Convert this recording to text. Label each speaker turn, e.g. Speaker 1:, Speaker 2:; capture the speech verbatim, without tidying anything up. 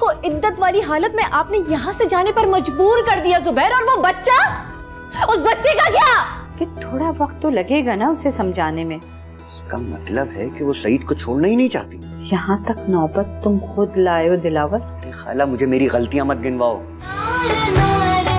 Speaker 1: उसको इद्दत वाली हालत में आपने यहाँ से जाने पर मजबूर कर दिया जुबैर। और वो बच्चा, उस बच्चे का क्या?
Speaker 2: कि थोड़ा वक्त तो लगेगा ना उसे समझाने में।
Speaker 3: इसका मतलब है कि वो सईद को छोड़ना ही नहीं चाहती।
Speaker 2: यहाँ तक नौबत तुम खुद लाए हो दिलावर।
Speaker 3: खाला मुझे मेरी गलतियां मत गिनवाओ।